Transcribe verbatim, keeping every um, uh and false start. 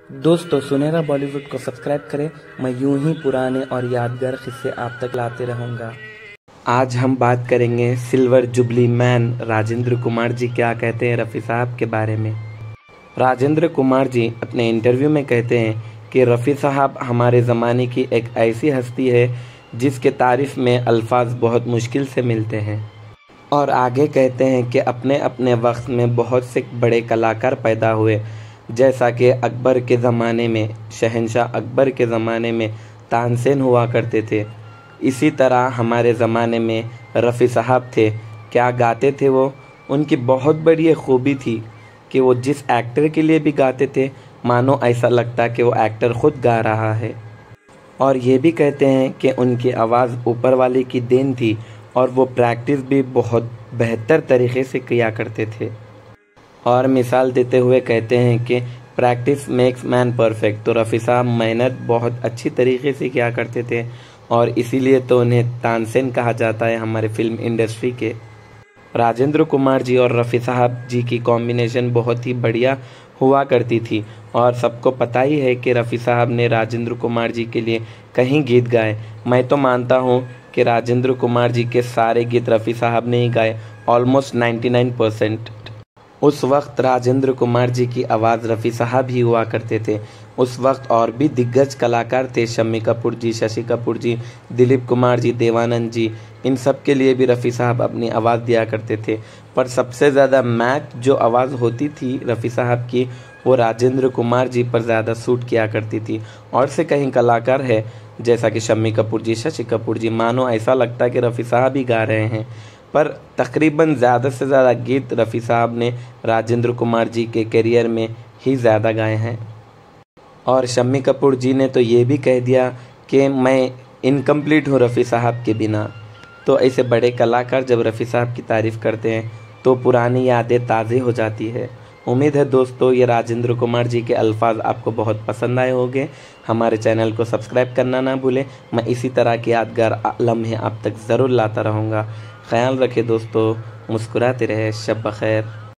दोस्तों, सुनहरा बॉलीवुड को सब्सक्राइब करें। मैं यूं ही पुराने और यादगार किस्से आप तक लाते रहूँगा। आज हम बात करेंगे silver jubilee man Rajendra Kumar ji क्या कहते हैं रफ़ी साहब के बारे में। राजेंद्र कुमार जी अपने इंटरव्यू में कहते हैं कि रफ़ी साहब हमारे ज़माने की एक ऐसी हस्ती है जिसके तारीफ़ में अल्फाज बहुत मुश्किल से मिलते हैं। और आगे कहते हैं कि अपने अपने वक्त में बहुत से बड़े कलाकार पैदा हुए, जैसा कि अकबर के ज़माने में शहंशाह अकबर के ज़माने में तानसेन हुआ करते थे। इसी तरह हमारे ज़माने में रफ़ी साहब थे। क्या गाते थे वो, उनकी बहुत बड़ी खूबी थी कि वो जिस एक्टर के लिए भी गाते थे मानो ऐसा लगता कि वो एक्टर ख़ुद गा रहा है। और ये भी कहते हैं कि उनकी आवाज़ ऊपर वाले की देन थी और वो प्रैक्टिस भी बहुत बेहतर तरीके से किया करते थे। और मिसाल देते हुए कहते हैं कि प्रैक्टिस मेक्स मैन परफेक्ट। तो रफ़ी साहब मेहनत बहुत अच्छी तरीके से किया करते थे और इसीलिए तो उन्हें तानसेन कहा जाता है हमारे फिल्म इंडस्ट्री के। राजेंद्र कुमार जी और रफ़ी साहब जी की कॉम्बिनेशन बहुत ही बढ़िया हुआ करती थी और सबको पता ही है कि रफ़ी साहब ने राजेंद्र कुमार जी के लिए कहीं गीत गाए। मैं तो मानता हूँ कि राजेंद्र कुमार जी के सारे गीत रफ़ी साहब ने ही गाए, ऑलमोस्ट निन्यानवे परसेंट। उस वक्त राजेंद्र कुमार जी की आवाज़ रफ़ी साहब ही हुआ करते थे। उस वक्त और भी दिग्गज कलाकार थे, शम्मी कपूर जी, शशि कपूर जी, दिलीप कुमार जी, देवानंद जी। इन सब के लिए भी रफ़ी साहब अपनी आवाज़ दिया करते थे, पर सबसे ज़्यादा मैच जो आवाज़ होती थी रफ़ी साहब की वो राजेंद्र कुमार जी पर ज़्यादा सूट किया करती थी। और से कहीं कलाकार है जैसा कि शम्मी कपूर जी, शशि कपूर जी, मानो ऐसा लगता कि रफ़ी साहब ही गा रहे हैं, पर तकरीबन ज़्यादा से ज़्यादा गीत रफ़ी साहब ने राजेंद्र कुमार जी के करियर में ही ज़्यादा गाए हैं। और शम्मी कपूर जी ने तो ये भी कह दिया कि मैं इनकम्प्लीट हूँ रफ़ी साहब के बिना। तो ऐसे बड़े कलाकार जब रफ़ी साहब की तारीफ़ करते हैं तो पुरानी यादें ताज़ी हो जाती है। उम्मीद है दोस्तों ये राजेंद्र कुमार जी के अल्फाज आपको बहुत पसंद आए होंगे। हमारे चैनल को सब्सक्राइब करना ना भूलें। मैं इसी तरह के यादगार लम्हे आप तक ज़रूर लाता रहूँगा। ख्याल रखें दोस्तों, मुस्कुराते रहे। शब बख़ैर।